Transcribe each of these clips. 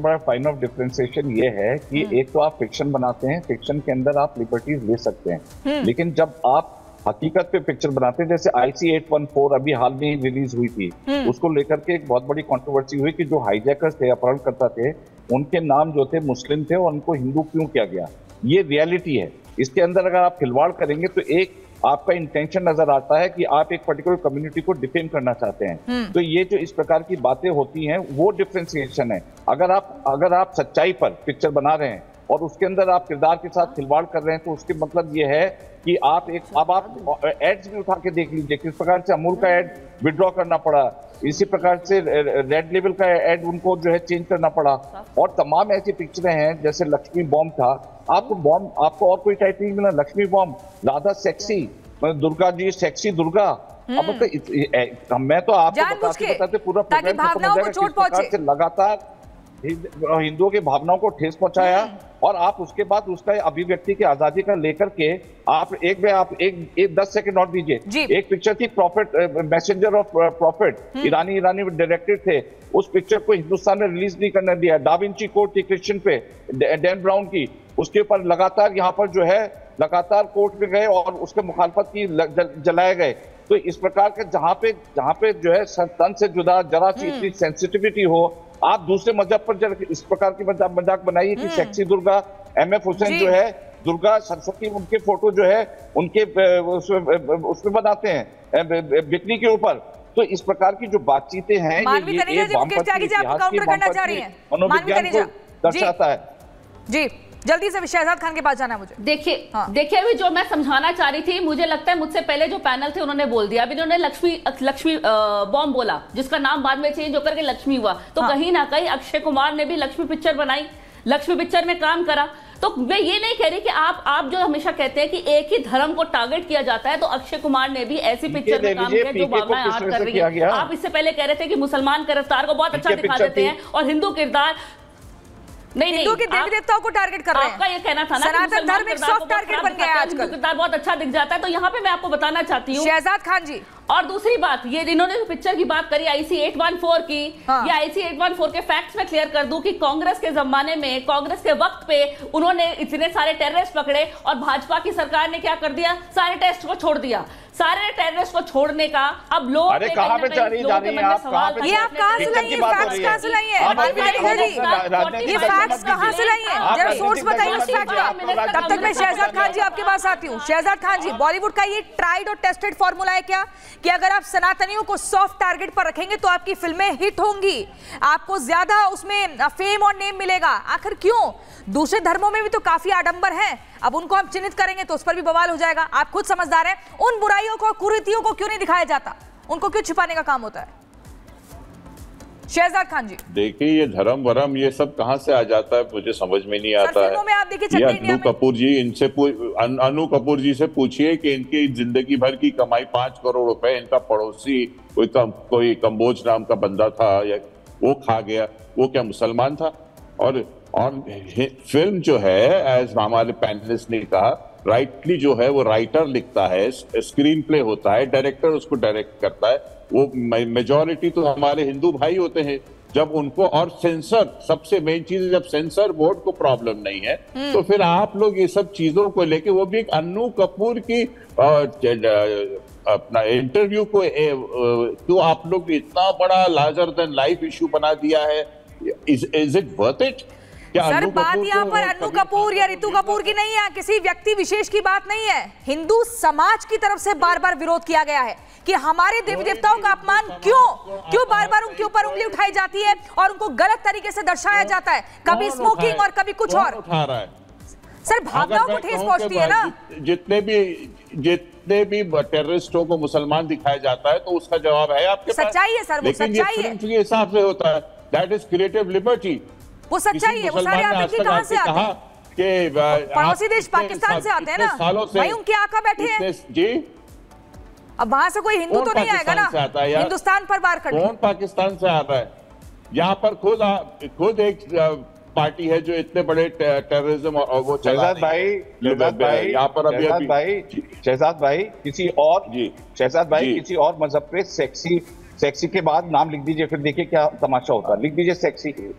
बड़ा point of differentiation ये है कि एक तो आप फिक्शन बनाते हैं, फिक्शन के अंदर आप लिबर्टीज ले सकते हैं, लेकिन जब आप हकीकत पे पिक्चर बनाते हैं, जैसे IC-814 अभी हाल में रिलीज हुई थी, उसको लेकर के एक बहुत बड़ी कंट्रोवर्सी हुई कि जो हाईजैकर्स थे, अपहरणकर्ता थे, उनके नाम जो थे मुस्लिम थे और उनको हिंदू क्यों किया गया। ये रियलिटी है। इसके अंदर अगर आप खिलवाड़ करेंगे तो एक आपका इंटेंशन नजर आता है कि आप एक पर्टिकुलर कम्युनिटी को डिफेम करना चाहते हैं। तो ये जो इस प्रकार की बातें होती हैं वो डिफरेंशिएशन है। अगर आप सच्चाई पर पिक्चर बना रहे हैं और उसके अंदर आप किरदार के साथ खिलवाड़ कर रहे हैं, तो उसके मतलब ये है कि आप एड्स भी उठा के देख लीजिए किस प्रकार से अमूल का एड विड्रॉ करना पड़ा, इसी प्रकार से रेड लेवल का एड उनको जो है चेंज करना पड़ा, और तमाम ऐसी पिक्चरें हैं जैसे लक्ष्मी बॉम्ब था, आपको और कोई टाइप नहीं मिला। Lakshmi bomb, Radha sexy, Durga ji sexy Durga. अब मतलब मैं तो आपको बताते पूरा प्रोग्राम लगातार हिंदुओं की भावनाओं को ठेस पहुंचाया, और आप उसके बाद उसका अभिव्यक्ति की आजादी का लेकर के आप 10 सेकंड और दीजिए। एक पिक्चर थी प्रॉफिट, मैसेंजर ऑफ प्रॉफिट, ईरानी डायरेक्टर थे, उस पिक्चर को हिंदुस्तान में रिलीज नहीं करने दिया। डाविंची कोर्ट थी क्रिश्चियन पे, डैन ब्राउन की, उसके ऊपर लगातार यहाँ पर जो है लगातार कोर्ट में गए और उसके मुखालफत की जलाए गए। तो इस प्रकार के जहाँ पे जो है तन से जुदा जरा सी इतनी सेंसिटिविटी हो, आप दूसरे मजहब पर इस प्रकार की मजाक बनाइए कि सेक्सी दुर्गा, MF हुसैन जो है दुर्गा सरस्वती, उनके फोटो जो है उनके उसमें बनाते हैं बिकनी के ऊपर। तो इस प्रकार की जो बातचीतें हैं ये मनोविज्ञान को दर्शाता है। जी जल्दी से शहजाद खान के पास जाना है मुझे। देखिए अभी जो मैं समझाना चाह रही थी, मुझे लगता है मुझसे पहले जो पैनल थे उन्होंने बोल दिया। अभी इन्होंने लक्ष्मी बॉम्ब बोला, जिसका नाम बाद में चेंज होकर के लक्ष्मी हुआ। तो कहीं ना कहीं अक्षय कुमार ने भी लक्ष्मी पिक्चर बनाई, लक्ष्मी पिक्चर में काम करा। तो मैं ये नहीं कह रही कि आप जो हमेशा कहते हैं कि एक ही धर्म को टारगेट किया जाता है, तो अक्षय कुमार ने भी ऐसी पिक्चर में काम किया जो भावनाएं आज कर रही है। आप इससे पहले कह रहे थे कि मुसलमान किरदार को बहुत अच्छा दिखा देते हैं और हिंदू किरदार हिंदू के देवी देवताओं को टारगेट कर रहे हैं। आपका ये कहना था ना सनातन धर्म एक सॉफ्ट टारगेट बन गया है आजकल, किरदार बहुत अच्छा दिख जाता है। तो यहाँ पे मैं आपको बताना चाहती हूँ शहजाद खान जी, और दूसरी बात, ये इन्होंने पिक्चर की बात करी IC-814 की, या IC-814 के फैक्ट्स में क्लियर कर दूं कि कांग्रेस के जमाने में, कांग्रेस के वक्त पे उन्होंने इतने सारे टेररिस्ट पकड़े और भाजपा की सरकार ने क्या कर दिया, सारे टेस्ट को छोड़ दिया। सारे टेररिस्ट को छोड़ने का अब लोग ये आप कहां से लाई है? ये फैक्ट्स कहां से लाई है? ये फैक्ट्स कहां से लाई है? जरा सोर्स बताइए उस फैक्ट का। तब तक मैं शहजाद खान जी आपके पास आती हूँ। शहजाद खान जी, बॉलीवुड का ये ट्राइड और टेस्टेड फॉर्मूला है क्या कि अगर आप सनातनियों को सॉफ्ट टारगेट पर रखेंगे तो आपकी फिल्में हिट होंगी, आपको ज्यादा उसमें फेम और नेम मिलेगा? आखिर क्यों? दूसरे धर्मों में भी तो काफी आडंबर है, अब उनको हम चिन्हित करेंगे तो उस पर भी बवाल हो जाएगा। आप खुद समझदार हैं, उन बुराइयों को, कुरीतियों को क्यों नहीं दिखाया जाता? उनको क्यों छिपाने का काम होता है? शहजाद खान जी, देखिए ये धर्म वरम ये सब कहां से आ जाता है, मुझे समझ में नहीं आता है। आप देखिए अनु कपूर जी, अनु कपूर जी से पूछिए कि इनकी जिंदगी भर की कमाई 5 करोड़ रुपए इनका पड़ोसी कोई कंबोज नाम का बंदा था, या वो खा गया, वो क्या मुसलमान था? और फिल्म जो है, एज हमारे पैनलिस्ट ने कहा, राइटली जो है वो राइटर लिखता है, स्क्रीन प्ले होता है, डायरेक्टर उसको डायरेक्ट करता है, वो मेजॉरिटी तो हमारे हिंदू भाई होते हैं। जब उनको, और सेंसर, सबसे मेन चीज है, जब सेंसर बोर्ड को प्रॉब्लम नहीं है तो फिर आप लोग ये सब चीजों को लेके, वो भी एक अन्नू कपूर की अपना इंटरव्यू को तो आप लोग इतना बड़ा लार्जर देन लाइफ इश्यू बना दिया है। Is it worth it? Sir बात यहाँ पर अन्नू कपूर या रितु कपूर की नहीं है, किसी व्यक्ति विशेष की बात नहीं है। हिंदू समाज की तरफ से बार बार विरोध किया गया है कि हमारे देवी देवताओं का अपमान क्यों बार बार उनके ऊपर उंगली उठाई जाती है और उनको गलत तरीके से दर्शाया जाता है, कभी स्मोकिंग और कभी कुछ और। सर भावनाओं को ठेस पहुंचती है ना। जितने भी टेररिस्टों को मुसलमान दिखाया जाता है तो उसका जवाब है आपके पास। सच्चाई है सर, वो सच्चाई है, के हिसाब से होता है। दैट इज क्रिएटिव लिबर्टी, वो सच्चाई है। वो सारे आतंकी कहां से आते हैं? कि पड़ोसी देश पाकिस्तान से आते हैं ना भाई, उनके आका बैठे हैं जी। अब वहां से कोई हिंदू तो नहीं आएगा ना हिंदुस्तान पर वार करने। कौन पाकिस्तान से आता है? यहाँ पर खुद एक पार्टी है जो इतने बड़े टेररिज्म और वो शहजाद भाई यहाँ पर शहजाद भाई किसी और मजहब पे सेक्सी के बाद नाम लिख दीजिए, फिर देखिए क्या तमाशा होता है। लिख दीजिए सेक्सी,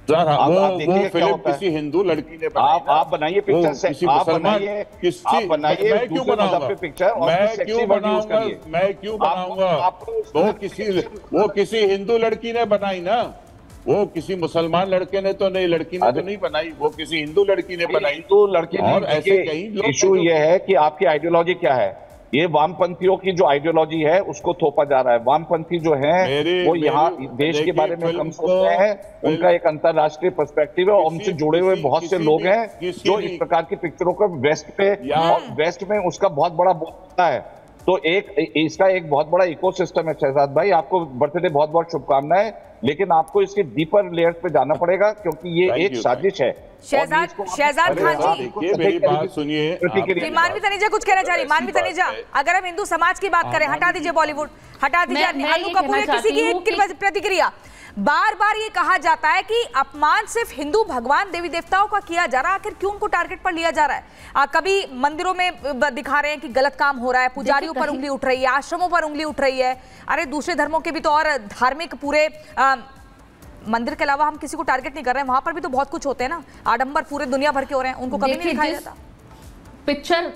वो फिल्म किसी हिंदू लड़की ने बनाई। आप बनाइए पिक्चर से, आप बनाइए क्यों बनाऊंगा पिक्चर, मैं क्यों बनाऊंगा? वो किसी हिंदू लड़की ने बनाई ना, वो किसी मुसलमान लड़के ने तो नहीं, लड़की ने तो नहीं बनाई, वो किसी हिंदू लड़की ने बनाई। हिंदू लड़की ने। और ऐसे कई इशू ये है कि आपकी आइडियोलॉजी क्या है। ये वामपंथियों की जो आइडियोलॉजी है उसको थोपा जा रहा है। वामपंथी जो हैं वो यहाँ देश के बारे में कम सोचते हैं, उनका एक अंतरराष्ट्रीय पर्सपेक्टिव है और उनसे जुड़े हुए बहुत से लोग हैं जो इस प्रकार की पिक्चरों को वेस्ट में उसका बहुत बड़ा होता है। तो इसका एक बहुत बड़ा इकोसिस्टम है। शहजाद भाई, आपको बर्थडे बहुत बहुत शुभकामनाएं, लेकिन आपको इसके डीपर लेयर्स पे जाना पड़ेगा क्योंकि ये एक साजिश है। शहजाद खान जी, मेरी बात सुनिए। मानवी तनेजा कुछ कहना चाह रही। मानवी तनेजा, अगर हम हिंदू समाज की बात करें, हटा दीजिए बॉलीवुड, हटा दीजिए अन्नू कपूर, किसी की एक प्रतिक्रिया। बार बार ये कहा जाता है कि अपमान सिर्फ हिंदू भगवान देवी देवताओं का किया जा रहा है, आखिर क्यों उनको टारगेट पर लिया जा रहा है? कभी मंदिरों में दिखा रहे हैं कि गलत काम हो रहा है, पुजारियों पर उंगली उठ रही है, आश्रमों पर उंगली उठ रही है। अरे दूसरे धर्मों के भी तो और धार्मिक पूरे मंदिर के अलावा हम किसी को टारगेट नहीं कर रहे हैं, वहां पर भी तो बहुत कुछ होते हैं ना, आडंबर पूरे दुनिया भर के हो रहे हैं, उनको कभी नहीं दिखाया जाता। पिक्चर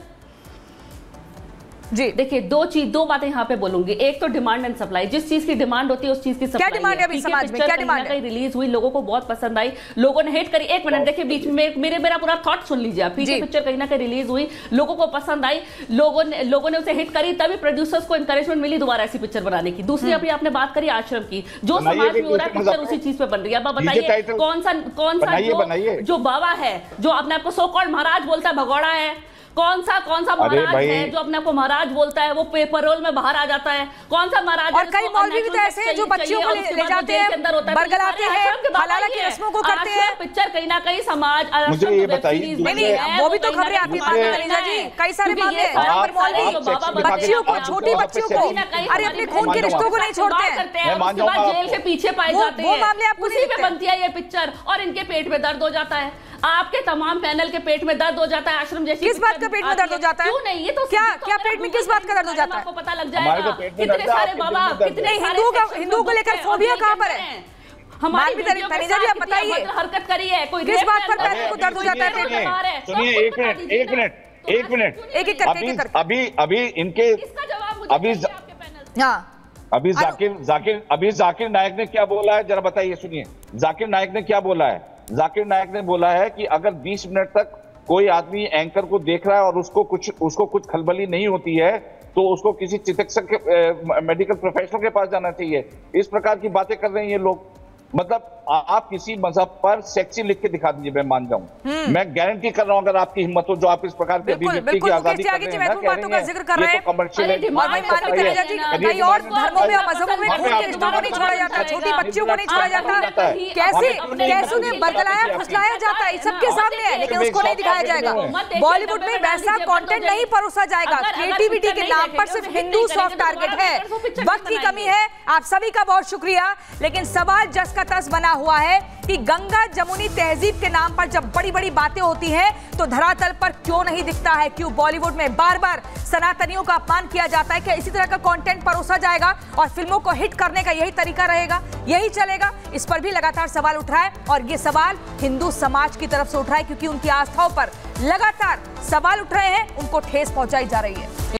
जी देखिए, दो बातें यहाँ पे बोलूंगी। एक तो डिमांड एंड सप्लाई, जिस चीज की डिमांड होती है उस चीज की सप्लाई। क्या डिमांड है अभी समाज में? क्या डिमांड है? रिलीज हुई, लोगों को बहुत पसंद आई, लोगों ने हिट करी। एक मिनट देखिए, बीच में मेरा पूरा थॉट सुन लीजिए आप। पिक्चर कहीं ना कहीं रिलीज हुई, लोगों को पसंद आई, लोगों ने उसे हिट करी, तभी प्रोड्यूसर्स को एनकरेजमेंट मिली दोबारा ऐसी पिक्चर बनाने की। दूसरी अभी आपने बात करी आश्रम की, जो समाज में हो रहा है पिक्चर उसी चीज पे बन रही है। अब बताइए कौन सा जो बाबा है, जो अपने आपको सो कॉल्ड महाराज बोलता है, भगोड़ा है? कौन सा महाराज है जो अपने आपको महाराज बोलता है, वो पेपरोल में बाहर आ जाता है? कौन सा महाराज? और कई मौलवी भी तो ऐसे हैं जो बच्चियों को ले जाते हैं, बरगलाते हैं, हलाला की रस्मों को करते हैं। पिक्चर कहीं ना कहीं समाज, मुझे ये बताइए, वो भी तो खबरें आती हैं कई सारे मामले जहां पर मौलवी बच्चियों को, छोटी बच्चियों को, अरे अपने खून के रिश्तों को नहीं छोड़ते हैं, उसके बाद जेल के पीछे पाए जाते हैं। वो मामले आपको उसी पे बनती है ये पिक्चर, और इनके पेट में दर्द हो जाता है। आपके तमाम पैनल के पेट में दर्द हो जाता है आश्रम जैसी। किस बात का पेट में दर्द हो जाता है? क्यों नहीं? ये तो क्या पेट में किस बात का दर्द हो जाता है? आपको पता लग जाएगा। कितने सारे बाबा, कितने हिंदुओं को लेकर फोबिया कहाँ पर है? हमारी तनीजा जी आप बताइए, हरकत करी है कोई, किस बात पर पैर को दर्द हो जाता है पेट में? सुनिए, एक मिनट, एक करके अभी इनके अभी जाकिर नायक ने क्या बोला है, जरा बताइए। सुनिए, जाकिर नायक ने क्या बोला है। जाकिर नायक ने बोला है कि अगर 20 मिनट तक कोई आदमी एंकर को देख रहा है और उसको कुछ खलबली नहीं होती है तो उसको किसी चिकित्सक के, मेडिकल प्रोफेशनल के पास जाना चाहिए। इस प्रकार की बातें कर रहे हैं ये लोग। मतलब आप किसी मजहब पर सेक्सी लिख के दिखा दीजिए, मैं मान जाऊं। मैं गारंटी कर रहा हूं, अगर आपकी हिम्मत हो, जो आप इस प्रकार के अभिव्यक्ति की आजादी कर रहे हैं ना, कमर्शियल है। और भाई मानवी तनेजा जी, कई और धर्मों में और मजहबों में खून के रिश्तों को नहीं छोड़ा जाता, छोटी बच्चियों को नहीं छोड़ा जाता, कैसे उन्हें बरगलाया फुसलाया जाता है, सबके सामने है, लेकिन उसको नहीं दिखाया जाएगा। बॉलीवुड में वैसा कंटेंट नहीं परोसा जाएगा। क्रिएटिविटी के नाम पर सिर्फ हिंदू सॉफ्ट टारगेट है। वक्त की कमी है। आप सभी का बहुत शुक्रिया, लेकिन सवाल जस का तस बना हुआ है कि गंगा जमुनी तहजीब के नाम पर जब बड़ी बड़ी बातें होती हैं तो धरातल पर क्यों नहीं दिखता है? क्यों बॉलीवुड में बार बार सनातनियों का अपमान किया जाता है? क्या इसी तरह का कंटेंट परोसा जाएगा और फिल्मों को हिट करने का यही तरीका रहेगा, यही चलेगा? इस पर भी लगातार सवाल उठ रहा है, और ये सवाल हिंदू समाज की तरफ से उठ रहा है, क्योंकि उनकी आस्थाओं पर लगातार सवाल उठ रहे हैं, उनको ठेस पहुंचाई जा रही है।